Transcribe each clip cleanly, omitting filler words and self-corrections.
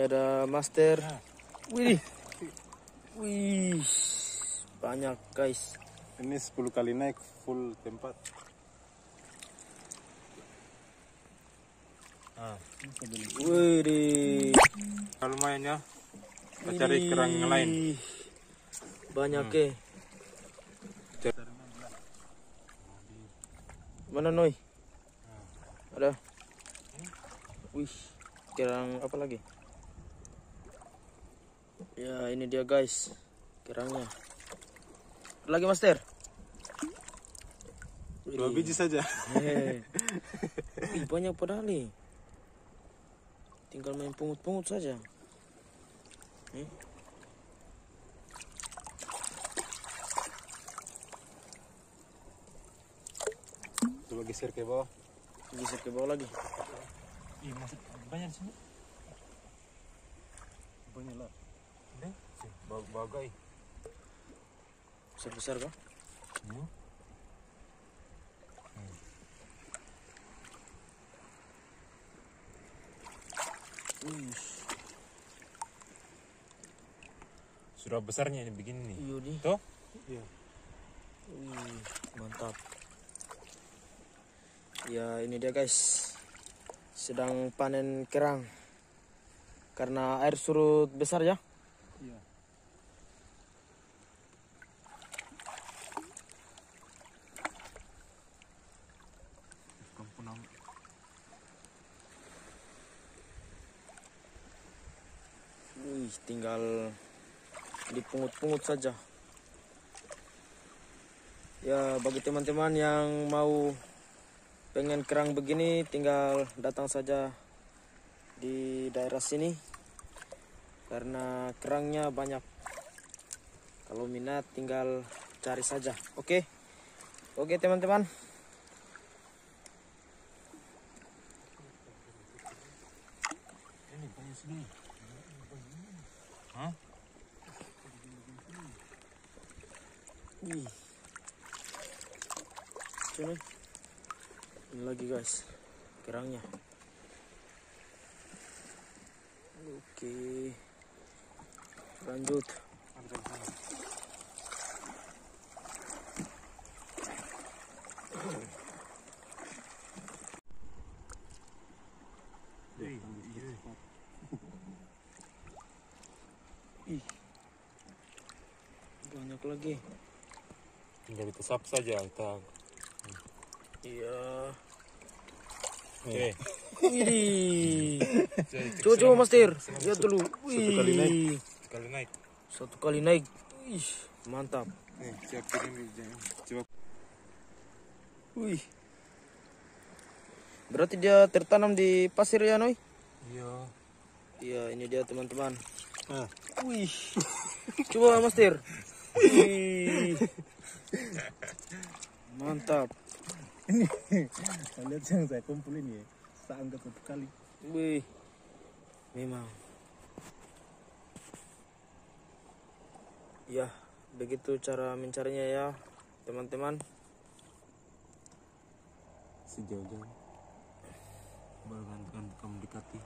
ada master. Wih, wih, banyak guys. Ini 10 kali naik full tempat. Wih, Lumayan ya. Kita cari kerang yang lain. Banyak Mana Noy? Ada. Wih, kerang apa lagi? Ya ini dia guys, kerangnya. Ada lagi master? 2 biji saja. Ih, banyak padahal nih. Tinggal main pungut-pungut saja. Coba geser ke bawah. Geser ke bawah lagi. Ih, masih banyak sini. Banyak lah. Ini bagai. Besar-besar kah? Sudah besarnya ini begini nih. Iya nih. Tuh? Iya. Mantap. Ya ini dia guys, sedang panen kerang karena air surut besar ya. Iya. Wih, tinggal dipungut-pungut saja. Ya bagi teman-teman yang mau pengen kerang begini, tinggal datang saja di daerah sini karena kerangnya banyak. Kalau minat tinggal cari saja. Oke teman-teman. Ini banyak sini. Hah? Sini. Ini lagi guys, kerangnya. Oke. Lanjut. Ih. Banyak lagi. Tinggal ditesap saja kita. Iya. Oke. Widih. Coba master. Lihat dulu. Satu kali naik. Satu kali naik. Ih, mantap. Nih, siapin ini. Coba. Wih. Berarti dia tertanam di pasir ya, Noy? Iya. Iya, ini dia teman-teman. Nah. Wih. Coba master. Wih. Mantap. Ini lihat yang saya kumpulin ya. Saya angkat 1 kali. Wih. Memang. Ya, begitu cara mencarinya ya, teman-teman. Sejauh-jauh. Baru kamu dekati.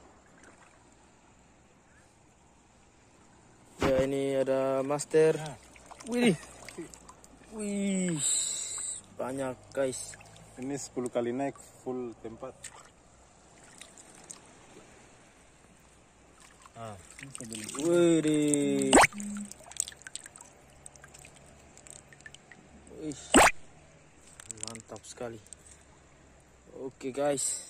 Ya, ini ada master. Wih. Wih. Banyak guys. Ini 10 kali naik full tempat. Wih. Wih. Mantap sekali. Oke guys.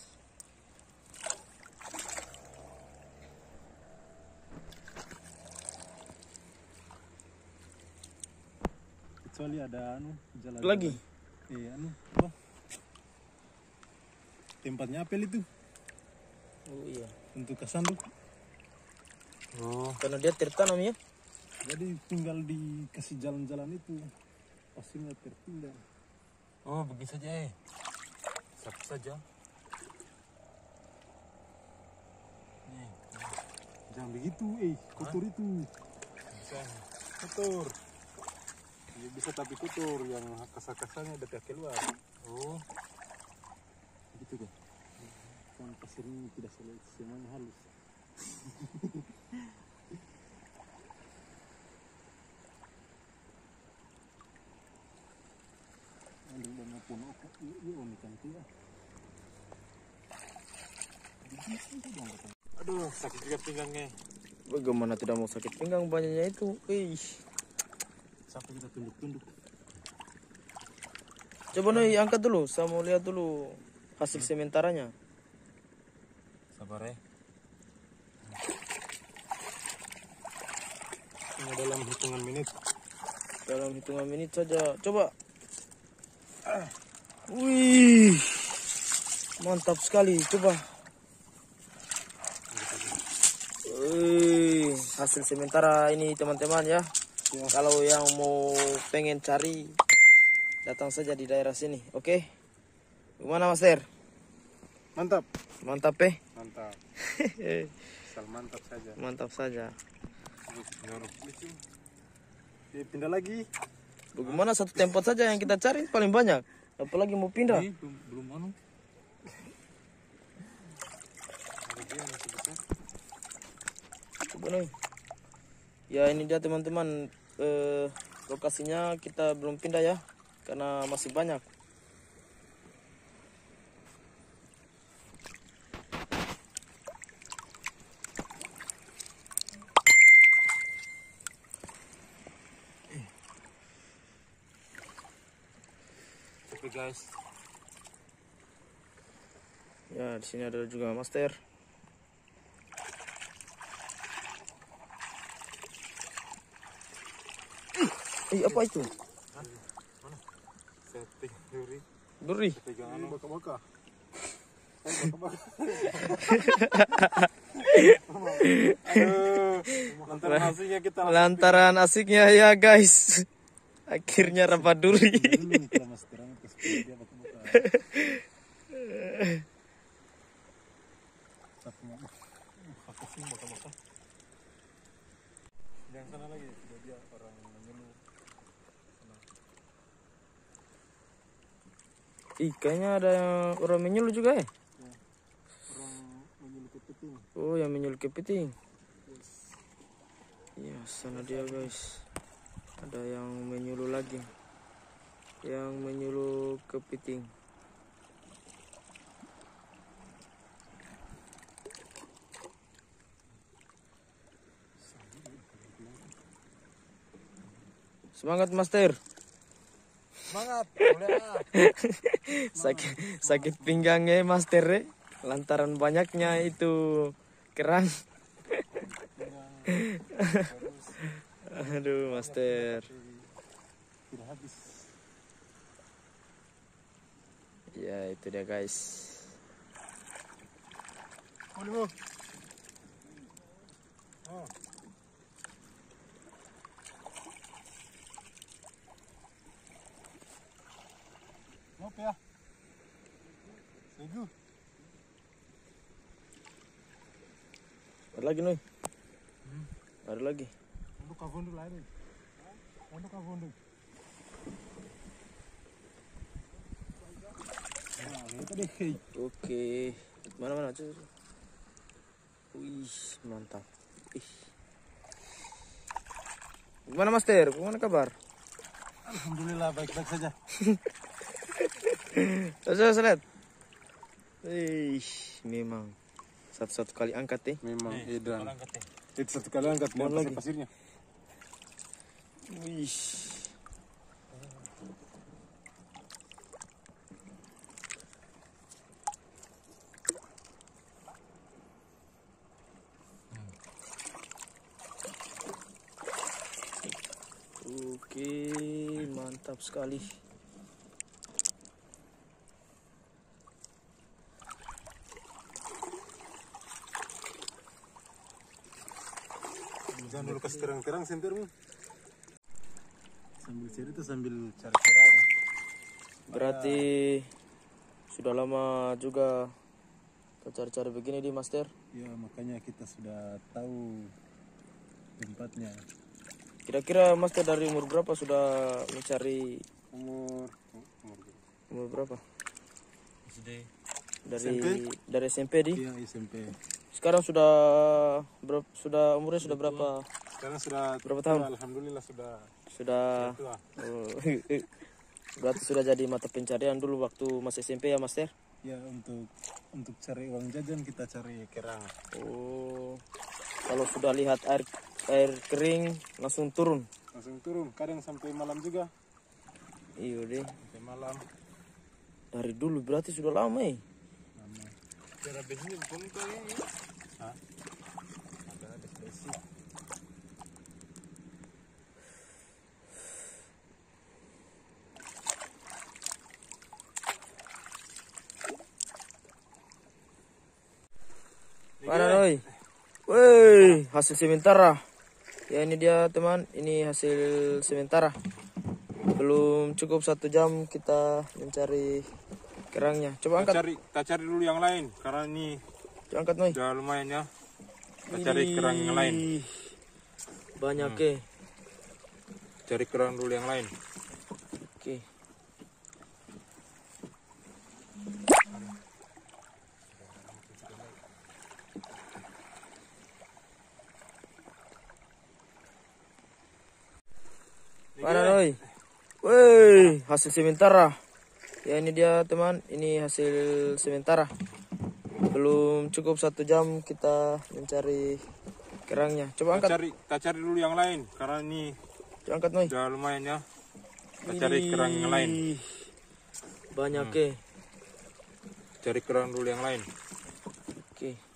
Kecuali ada jalan Lagi. Iya apa? Tempatnya apel itu. Oh iya. Untuk kesanduk. Oh. Karena dia tertanam ya. Jadi tinggal dikasih jalan-jalan itu. Pasti nggak tertinggal. Oh, begini saja sapu saja. Nih. Jangan begitu, kotor itu. Bisa. Kotor. Ya, bisa tapi kotor, yang kasar-kasarnya ada keluar. Oh. Gitu kan. Kan pasir ini tidak semuanya halus. Aduh, sakit juga pinggangnya. Bagaimana tidak mau sakit pinggang banyaknya itu. Wih. Sampai kita tunduk-tunduk. Coba Noi angkat dulu, saya mau lihat dulu hasil sementaranya. Sabar ya. Ini dalam hitungan menit. Dalam hitungan menit saja. Coba. Wih. Mantap sekali. Coba. Wih, hasil sementara ini teman-teman ya. Ya. Kalau yang mau pengen cari, datang saja di daerah sini. Oke. Gimana Master? Mantap. Mantap Mantap. Asal mantap saja. Mantap saja. Pindah lagi. Bagaimana satu tempat saja yang kita cari paling banyak. Apalagi mau pindah. Ini belum anu. Ada dia masih besar. Coba nih. Ya ini dia teman-teman. Lokasinya kita belum pindah ya. Karena masih banyak. Oke guys. Ya di sini ada juga Master. Apa itu? Mana? Saya duri. Duri. Pegang anu baka-baka. Lantaran asiknya kita Lantaran asiknya ya guys. Akhirnya rapat duri. Yang sana lagi sudah dia orang menyeluruh. Kayaknya ada yang orang menyuluh juga ya? Orang menyeluruh kepiting. Oh, yang menyuluh kepiting. Ya, sana dia guys. Ada yang menyuluh lagi. Yang menyuluh kepiting. Semangat Master. Semangat, boleh ah. sakit pinggangnya Master lantaran banyaknya itu kerang. Aduh Master. Tidak habis. Ya itu dia guys. Aduh. Oh. Ngop ya. Sejuk. Ada lagi Noy. Ada lagi. Untuk kavon dulu aja. Untuk kavon dulu. Nah, itu deh. Oke. Mana cuy. Wih, mantap. Ih. Gimana Master? Gimana kabar? Alhamdulillah baik-baik saja. Saya lihat. Memang satu kali angkat Memang edan. Itu satu kali angkat Mau lagi pasirnya. Wih. Oke, mantap sekali. Jangan dulu kasih terang-terang sentermu. Sambil cerita sambil cari-cari. Berarti sudah lama juga kita cari-cari begini di Master. Ya makanya kita sudah tahu tempatnya. Kira-kira Master dari umur berapa sudah mencari? Umur berapa? SD. Dari SMP di? Iya SMP. Sekarang sudah umurnya sudah berapa? Sekarang sudah berapa tahun? Alhamdulillah sudah Oh, berarti sudah jadi mata pencarian dulu waktu masih SMP ya Master? Ya untuk cari uang jajan kita cari kerang. Oh, kalau sudah lihat air kering langsung turun. Langsung turun, kadang sampai malam juga. Iya deh. Sampai malam. Dari dulu berarti sudah lama ya? Lama. Cara biasanya pun kali ini. Hah? Ada besi. Mana Noy? Woi, hasil sementara. Ya ini dia teman, ini hasil sementara. Belum cukup 1 jam kita mencari kerangnya. Coba angkat. Kita cari dulu yang lain karena ini Coba angkat Noy. udah lumayan ya. Kita cari kerang yang lain. Banyak Cari kerang dulu yang lain. Oke. Mana Noy? Woi, hasil sementara. Ya ini dia teman, ini hasil sementara. Belum cukup 1 jam kita mencari kerangnya. Coba angkat. Kita cari dulu yang lain karena ini Coba angkat Noy. udah lumayan ya. Kita cari kerang yang lain. Banyak Cari kerang dulu yang lain. Oke.